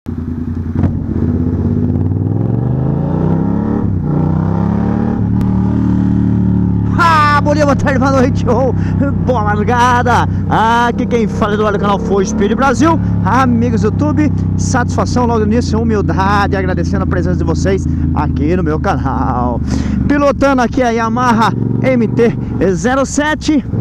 Bom dia, boa tarde, boa noite, boa madrugada. Aqui quem fala do canal foi Speed Brasil. Amigos do YouTube, satisfação logo nisso, humildade, agradecendo a presença de vocês aqui no meu canal. Pilotando aqui a Yamaha MT-07.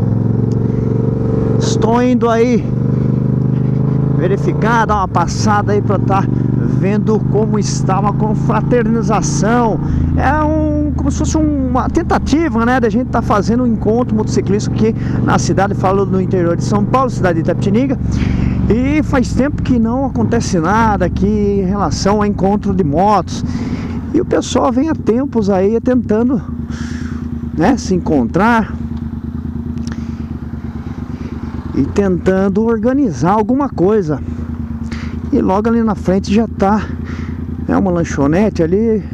Estou indo aí verificar, dar uma passada aí para estar vendo como está uma confraternização. Como se fosse uma tentativa, né, da gente estar fazendo um encontro motociclístico aqui na cidade, falo no interior de São Paulo, cidade de Itapetininga. E faz tempo que não acontece nada aqui em relação a encontro de motos. E o pessoal vem há tempos aí tentando, né, se encontrar e tentando organizar alguma coisa. E logo ali na frente já tá, né, uma lanchonete ali.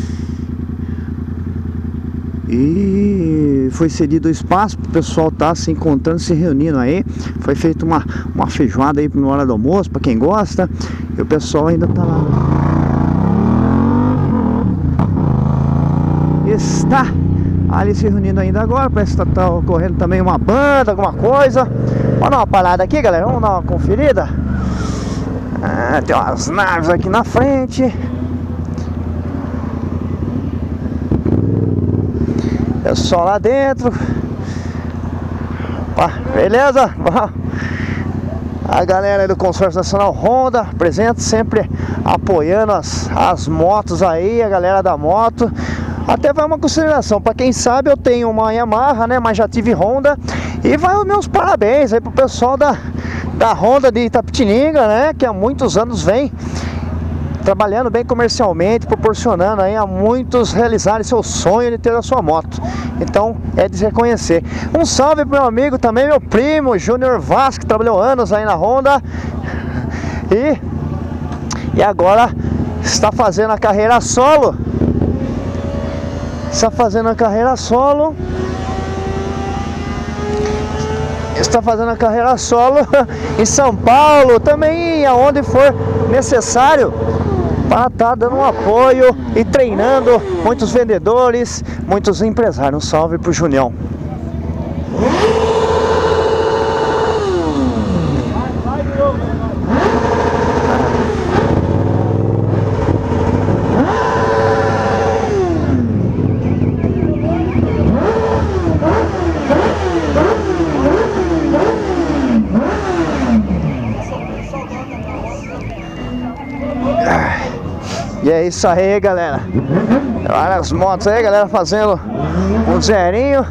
E foi cedido o espaço para o pessoal estar se encontrando, se reunindo aí. Foi feita uma feijoada aí na hora do almoço, para quem gosta. E o pessoal ainda tá lá. Está ali se reunindo ainda agora. Parece que tá ocorrendo também uma banda, alguma coisa. Vamos dar uma parada aqui, galera. Vamos dar uma conferida. Tem umas naves aqui na frente. Pessoal lá dentro. Opa, beleza? A galera aí do Consórcio Nacional Honda presente, sempre apoiando as motos aí, a galera da moto. Até vai uma consideração, para quem sabe eu tenho uma Yamaha, né, mas já tive Honda. E vai os meus parabéns aí pro pessoal da Honda de Itapetininga, né, que há muitos anos vem trabalhando bem comercialmente, proporcionando aí a muitos realizarem seu sonho de ter a sua moto. Então é de se reconhecer. Um salve pro meu amigo também, meu primo Júnior Vaz, que trabalhou anos aí na Honda e agora está fazendo a carreira solo. Está fazendo a carreira solo em São Paulo, também aonde for necessário, para estar dando um apoio e treinando muitos vendedores, muitos empresários. Um salve pro Junião. E é isso aí, galera. Várias motos aí, galera, fazendo um zerinho.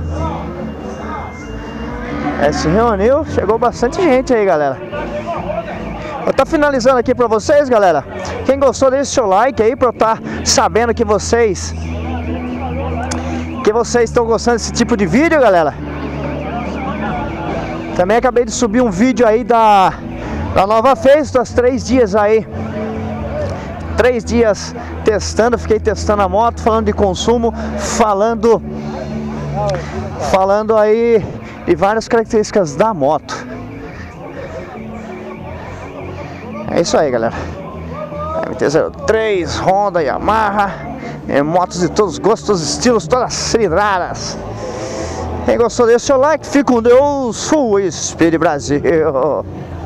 Se reuniu, chegou bastante gente aí, galera. Eu tô finalizando aqui pra vocês, galera. Quem gostou, deixe seu like aí pra eu estar sabendo que vocês estão gostando desse tipo de vídeo, galera. Também acabei de subir um vídeo aí da nova Face, dos 3 dias aí. 3 dias testando, fiquei testando a moto, falando de consumo, falando aí de várias características da moto. É isso aí, galera. MT-03, Honda, Yamaha, motos de todos os gostos, estilos, todas as cilindradas. Quem gostou, deixa o seu like, fique com Deus, fui Speed Brasil.